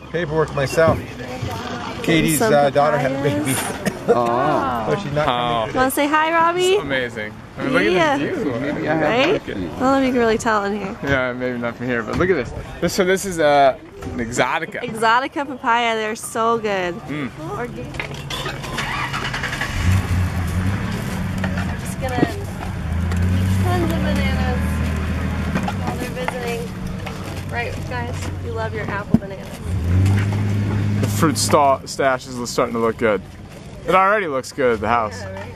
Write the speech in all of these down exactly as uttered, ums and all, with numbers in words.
paperwork myself. Katie's uh, daughter had a baby. Oh. So she's not coming. Oh. Want to say hi, Robby? It's amazing. I mean, look Yeah. at this view. Maybe I have Right? like it. I don't know if you can really tell in here. Yeah, maybe not from here, but look at this. This so this is uh, an exotica. Exotica papaya, they're so good. Mm. Organic. Just gonna eat tons of bananas while they're visiting. Right, guys? You love your apple bananas. The fruit sta stash is starting to look good. It already looks good at the house. Yeah, right?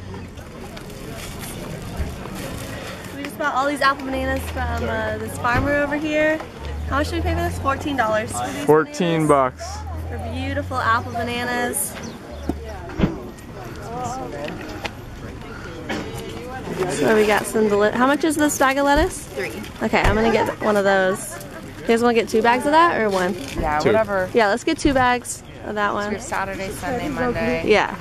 We just bought all these apple bananas from uh, this farmer over here. How much did we pay for this? fourteen dollars for these Fourteen bananas. bucks. For beautiful apple bananas. So we got some deli- How much is this bag of lettuce? Three. Okay, I'm gonna get one of those. You guys wanna get two bags of that or one? Yeah, Two. whatever. Yeah, let's get two bags of that We one. have Saturday, Sunday, Monday. Yeah.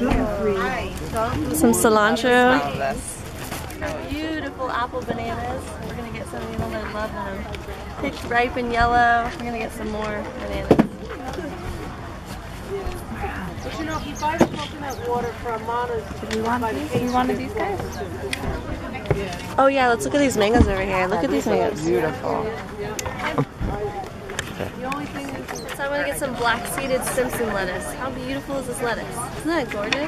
Some cilantro. All of this. Beautiful apple bananas. We're gonna get some of them. I love them. Picked ripe and yellow. We're gonna get some more bananas. But you know, if you buy the coconut water from Mana's, Do we want these? Do we want these guys? Oh yeah, let's look at these mangoes over here. Look at these mangoes. Beautiful. So I'm gonna get some black-seeded Simpson lettuce. How beautiful is this lettuce? Isn't that gorgeous?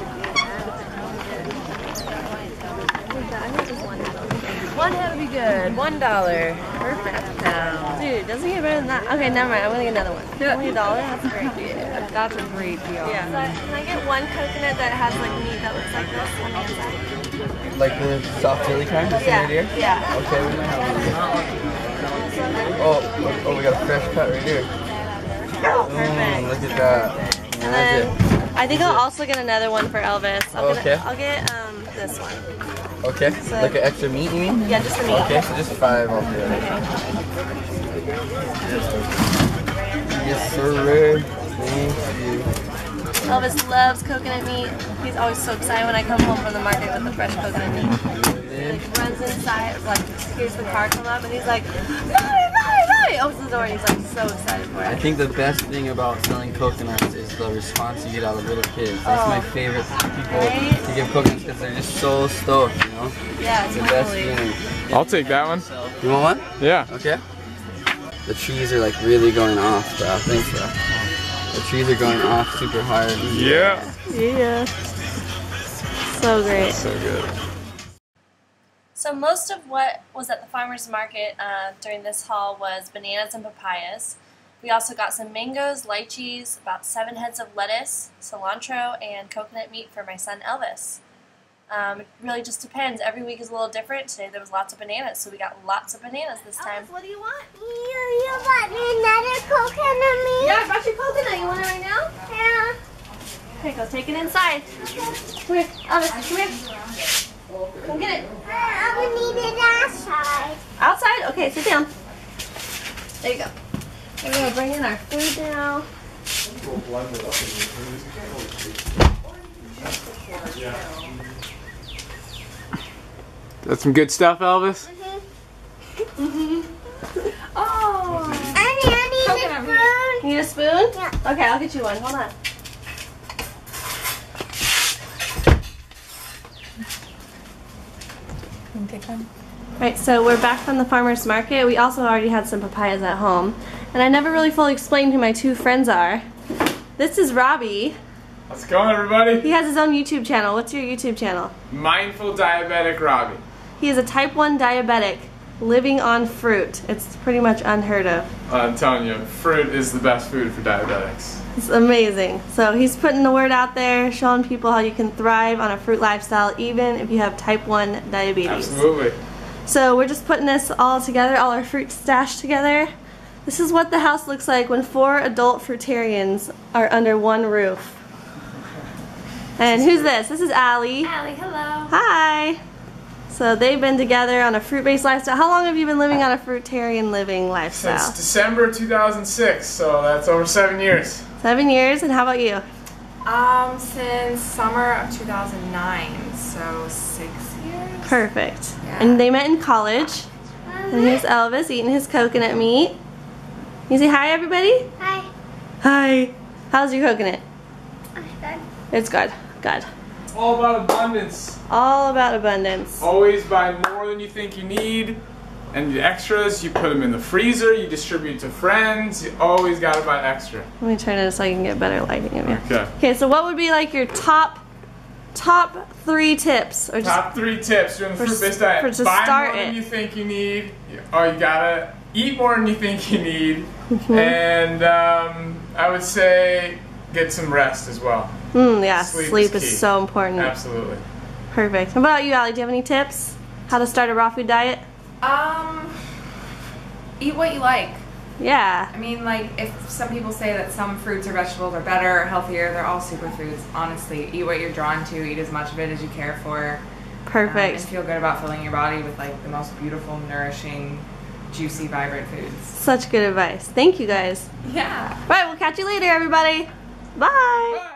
I think just one head will be good. One head would be good. One dollar. Perfect. Dude, doesn't get better than that. Okay, never mind. I'm gonna get another one. Only a dollar? That's great. Yeah, that's a great deal. Yeah. So can I get one coconut that has like meat that looks like this on the inside? Like the soft chili kind, this Yeah. right here? Yeah. Okay, we might have one. Oh, oh, we got a fresh cut right here. Oh, Mm, perfect. look at that. And Magic. then I think I'll also get another one for Elvis. I'll Oh, get, okay. I'll get um this one. Okay, So- like an extra meat, you mean? Yeah, just the meat. Okay, so just five altogether. Yes, sir. Thank you. Elvis loves coconut meat. He's always so excited when I come home from the market with the fresh coconut meat. He like runs inside, like hears the car come up, and he's like, "Mommy, mommy, mommy!" Opens the door, and he's like so excited for I it. think the best thing about selling coconuts is the response you get out of little kids. That's Oh. my favorite people Right? to give coconuts because they're just so stoked, you know? Yeah, It's the best totally. feeling. I'll take that one. You want one? Yeah. Okay. The trees are like really going off, bro. Thanks, bro. The trees are going off super hard. Yeah. Yeah. So great. So good. So most of what was at the farmer's market uh, during this haul was bananas and papayas. We also got some mangoes, lychees, about seven heads of lettuce, cilantro, and coconut meat for my son Elvis. Um, it really just depends. Every week is a little different. Today there was lots of bananas, so we got lots of bananas this time. Elvis, what do you want? You, you bought me another coconut meat? Yeah, I brought you coconut. You want it right now? Yeah. Okay, go take it inside. Come here, Elvis, come here. Come get it. I would need it outside. Outside? Okay, sit down. There you go. We're going to bring in our food now. That's some good stuff, Elvis. Oh! Annie, I need You need a spoon? Yeah. Okay, I'll get you one. Hold on. Right, so we're back from the farmer's market. We also already had some papayas at home. And I never really fully explained who my two friends are. This is Robby. How's it going, everybody? He has his own YouTube channel. What's your YouTube channel? Mindful Diabetic Robby. He is a type one diabetic living on fruit. It's pretty much unheard of. I'm telling you, fruit is the best food for diabetics. It's amazing. So he's putting the word out there, showing people how you can thrive on a fruit lifestyle even if you have type one diabetes. Absolutely. So we're just putting this all together, all our fruit stashed together. This is what the house looks like when four adult fruitarians are under one roof. And who's this? This is Ally. Ally, hello. Hi. So they've been together on a fruit-based lifestyle. How long have you been living on a fruitarian living lifestyle? Since December two thousand six, so that's over seven years. Seven years, and how about you? Um, since summer of two thousand nine, so six years. Perfect. Yeah. And they met in college. And here's Elvis eating his coconut meat. Can you say hi, everybody? Hi. Hi. How's your coconut? It's good. It's good. Good. It's all about abundance. All about abundance. Always buy more than you think you need. And the extras, you put them in the freezer, you distribute to friends. You always gotta buy extra. Let me turn it so I can get better lighting of you. Okay. Okay, so what would be like your top top three tips? Or just Top three tips during the for fruit-based s- diet. for to Buy start more than it. you think you need. Oh, you gotta eat more than you think you need. Mm-hmm. And um, I would say get some rest as well. Mm, yeah, Sleep sleep, is is, key. so important. Absolutely. Perfect. What about you, Allie? Do you have any tips? How to start a raw food diet? Um, eat what you like. Yeah. I mean, like, if some people say that some fruits or vegetables are better or healthier, they're all superfoods. Honestly, eat what you're drawn to. Eat as much of it as you care for. Perfect. Um, and feel good about filling your body with like the most beautiful, nourishing, juicy, vibrant foods. Such good advice. Thank you guys. Yeah. All right, we'll catch you later, everybody. Bye. Bye.